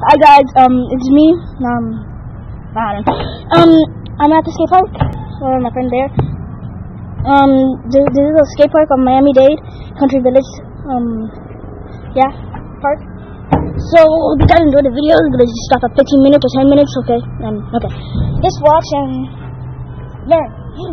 Hi guys, it's me. I don't know. I'm at the skate park with my friend there. This is a skate park on Miami-Dade, Country Village. Yeah, park. So if you guys enjoy the video, it's gonna just stop at 15 minutes or 10 minutes, okay? Okay. Just watch and learn.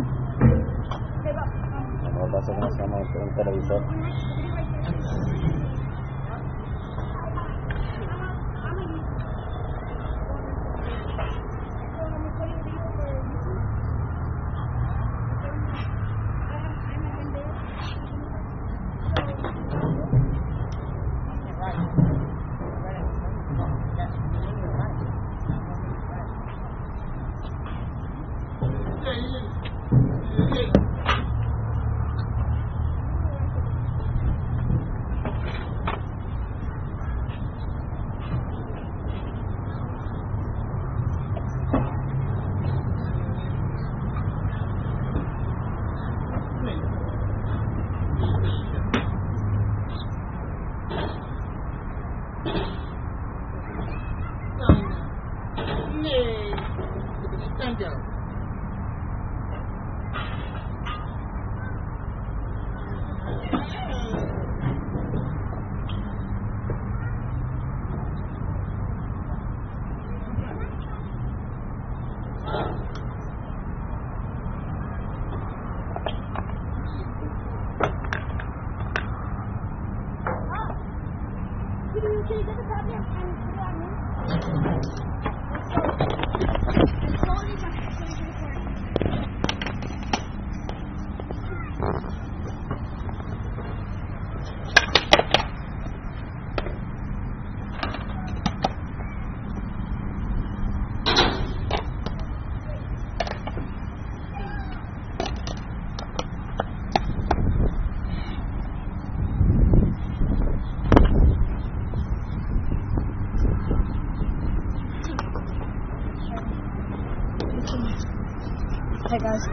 Hey guys.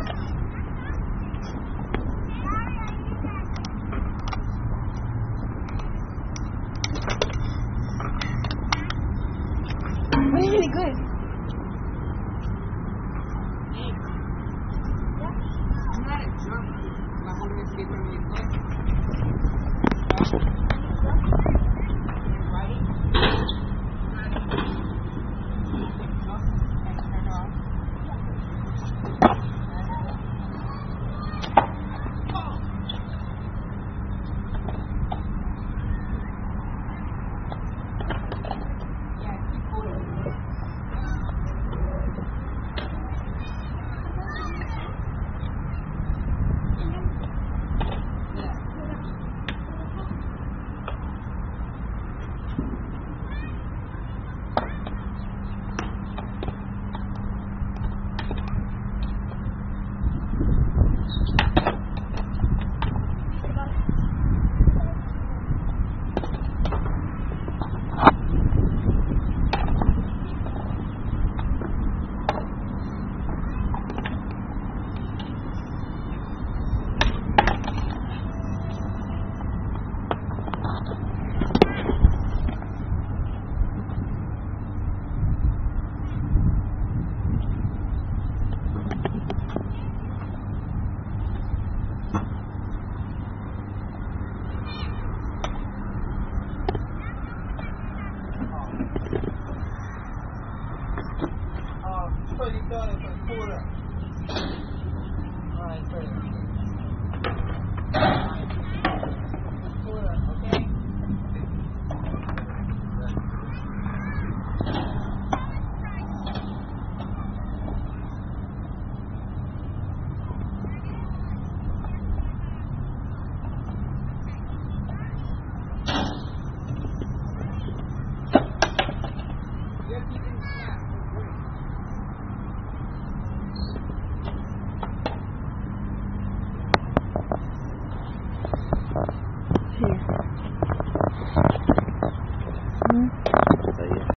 Really good. I'm not a drunk. I'm holding a skate from your foot. Pretty good, it's a quarter. Alright, great.